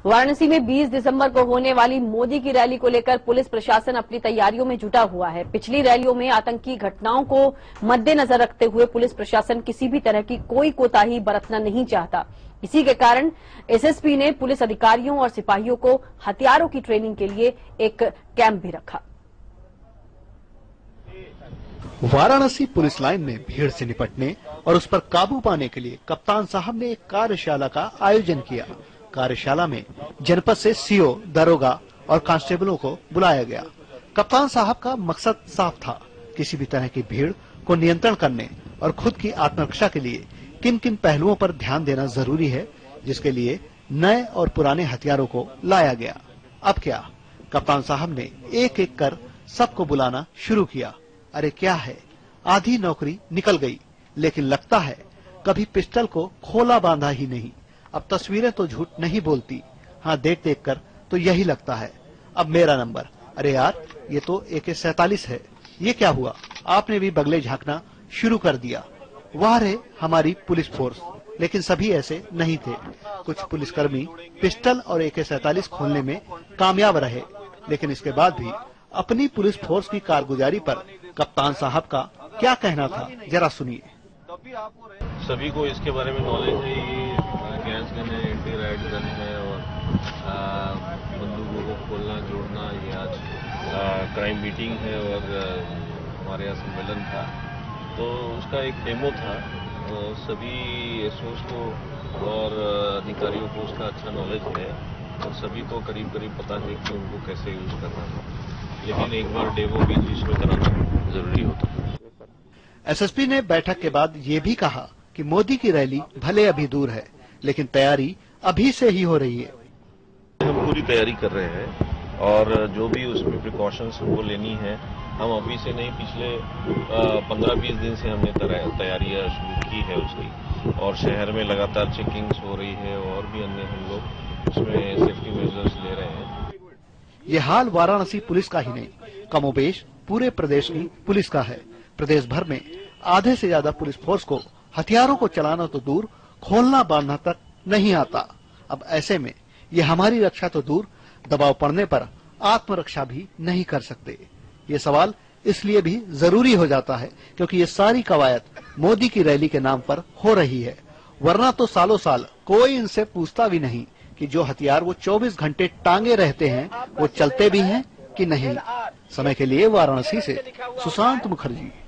वाराणसी में 20 दिसंबर को होने वाली मोदी की रैली को लेकर पुलिस प्रशासन अपनी तैयारियों में जुटा हुआ है। पिछली रैलियों में आतंकी घटनाओं को मद्देनजर रखते हुए पुलिस प्रशासन किसी भी तरह की कोई कोताही बरतना नहीं चाहता। इसी के कारण एसएसपी ने पुलिस अधिकारियों और सिपाहियों को हथियारों की ट्रेनिंग के लिए एक कैंप भी रखा। वाराणसी पुलिस लाइन में भीड़ से निपटने और उस पर काबू पाने के लिए कप्तान साहब ने एक कार्यशाला का आयोजन किया। कार्यशाला में जनपद से सीओ, दरोगा और कांस्टेबलों को बुलाया गया। कप्तान साहब का मकसद साफ था, किसी भी तरह की भीड़ को नियंत्रण करने और खुद की आत्मरक्षा के लिए किन किन पहलुओं पर ध्यान देना जरूरी है, जिसके लिए नए और पुराने हथियारों को लाया गया। अब क्या, कप्तान साहब ने एक एक कर सबको बुलाना शुरू किया। अरे क्या है, आधी नौकरी निकल गई, लेकिन लगता है कभी पिस्टल को खोला बांधा ही नहीं। अब तस्वीरें तो झूठ नहीं बोलती। हाँ, देख देख कर तो यही लगता है। अब मेरा नंबर। अरे यार, ये तो AK-47 है। ये क्या हुआ, आपने भी बगले झांकना शुरू कर दिया। वह रहे हमारी पुलिस फोर्स, लेकिन सभी ऐसे नहीं थे। कुछ पुलिसकर्मी पिस्टल और AK-47 खोलने में कामयाब रहे, लेकिन इसके बाद भी अपनी पुलिस फोर्स की कारगुजारी पर कप्तान साहब का क्या कहना था, जरा सुनिए। सभी को इसके बारे में नॉलेज है। ये गैस गन है, एंटी राइट गन है और बंदूकों को खोलना जोड़ना। ये आज क्राइम मीटिंग है और हमारे यहाँ सम्मेलन था, तो उसका एक डेमो था। सभी एसओस को और अधिकारियों को उसका अच्छा नॉलेज है और सभी को करीब करीब पता है कि उनको कैसे यूज करना है, लेकिन एक बार डेमो भी बीच में कराना जरूरी होता है। एसएसपी ने बैठक के बाद ये भी कहा कि मोदी की रैली भले अभी दूर है, लेकिन तैयारी अभी से ही हो रही है। हम पूरी तैयारी कर रहे हैं और जो भी उसमें प्रिकॉशंस वो लेनी है, हम अभी से नहीं, पिछले 15-20 दिन से हमने तैयारियां शुरू की है उसकी, और शहर में लगातार चेकिंग्स हो रही है और भी अन्य हम लोग उसमें सेफ्टी मेजर्स ले रहे हैं। ये हाल वाराणसी पुलिस का ही नहीं, कमोबेश पूरे प्रदेश की पुलिस का है। प्रदेश भर में आधे से ज्यादा पुलिस फोर्स को हथियारों को चलाना तो दूर, खोलना बांधना तक नहीं आता। अब ऐसे में ये हमारी रक्षा तो दूर, दबाव पड़ने पर आत्मरक्षा भी नहीं कर सकते। ये सवाल इसलिए भी जरूरी हो जाता है क्योंकि ये सारी कवायद मोदी की रैली के नाम पर हो रही है। वरना तो सालों साल कोई इनसे पूछता भी नहीं कि जो हथियार वो 24 घंटे टांगे रहते हैं वो चलते भी हैं कि नहीं। समय के लिए वाराणसी से सुशांत मुखर्जी।